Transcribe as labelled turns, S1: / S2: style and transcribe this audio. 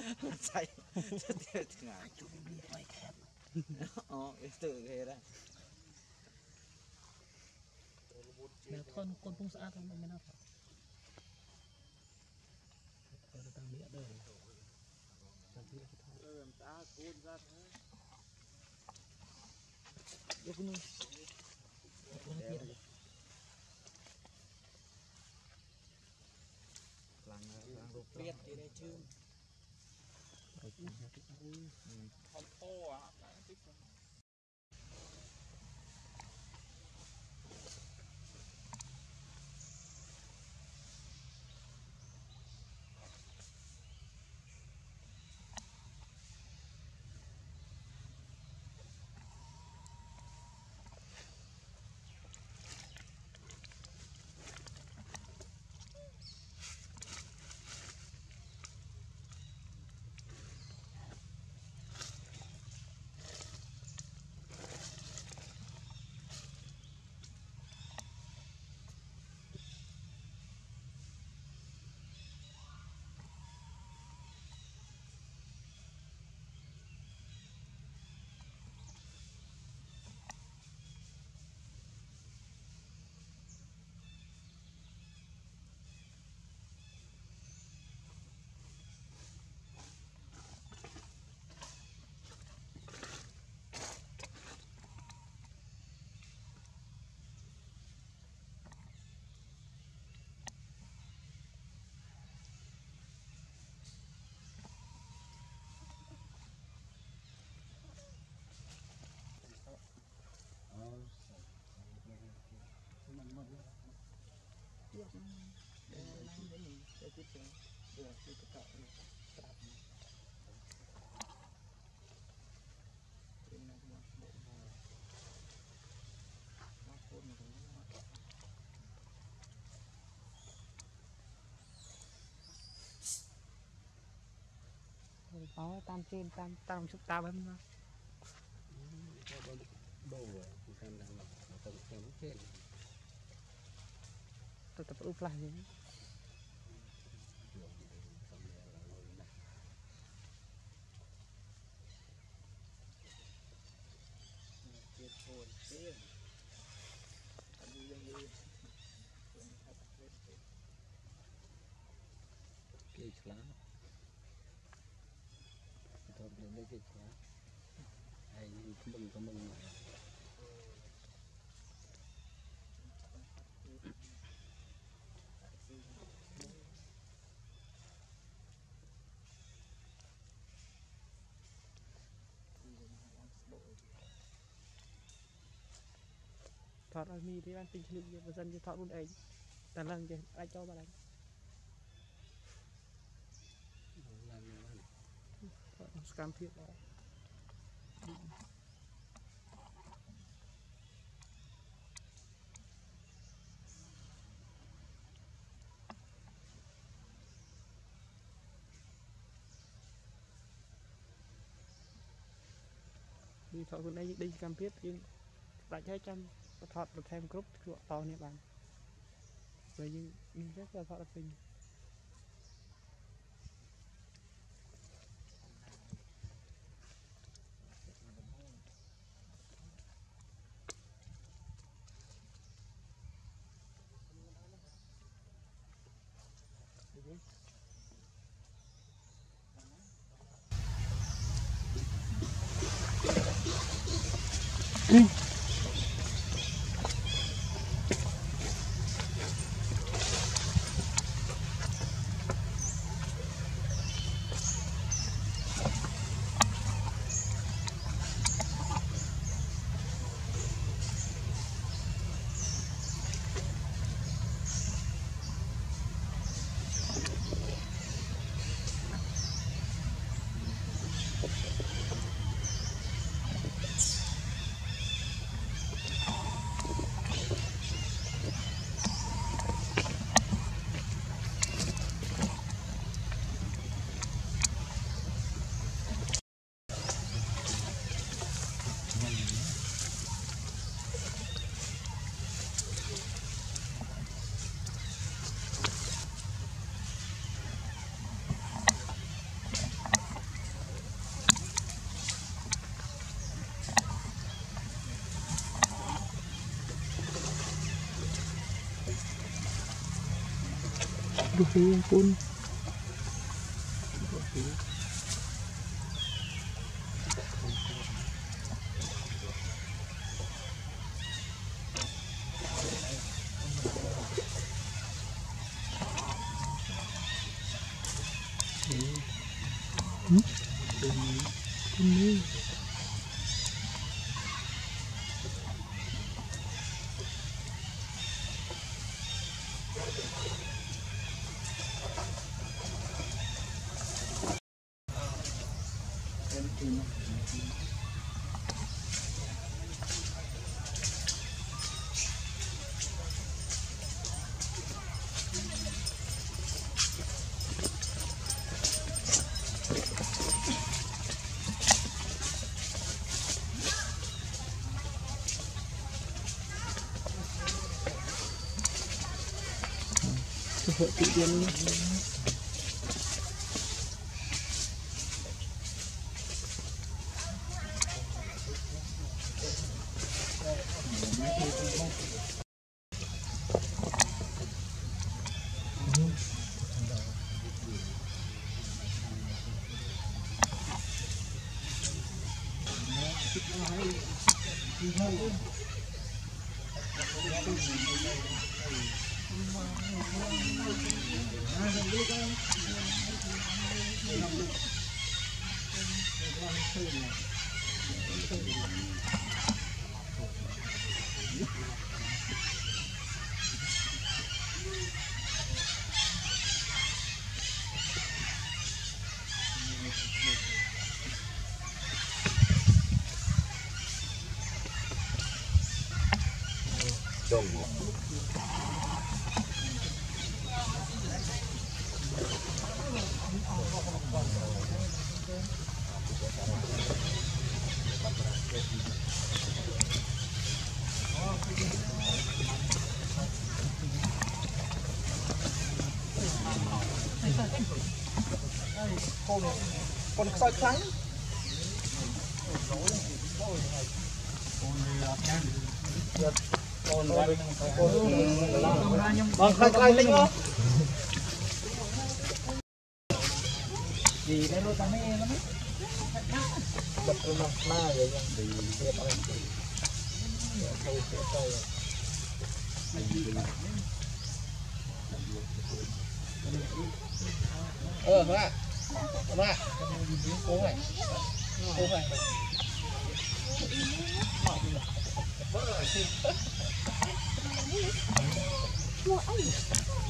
S1: ใส่เตี้ยถึงไงอ๋อตื่นเลยนะ
S2: แนวท่อนคนพุ่งสะอาดทำไมไม่น่าพอเราตั้งเนี้ยเดินตั้งที่เราทำสะอาดกูสะอาดยกมือ
S1: หลังรูปเปลี่ยนที่ได้ชื่อคอมโพอ่ะ
S2: có tam trên tam chục tam em thôi
S3: đồ xem là còn xem trên
S2: tập úp lại gì
S3: cái lá thôi lên đây cái lá ai không mừng
S2: thọt ở mi thì ban tinh lực nhiều dân thì thọt luôn ấyแต่lần thì ai cho bà đánh thọt scam thiệt đó đi thọt luôn ấy đi scam thiệt nhưng lại chơi chăm thọt được thêm group to nè bạn rồi nhưng rất là thọt là kinh Đồ gì phun. Vợ tự nhiên con soi trắng con khai khai linh không gì đây luôn ta mấy em lắm bật cái mặt na vậy nhưng bị thiệt ơi hả hả cố này cố này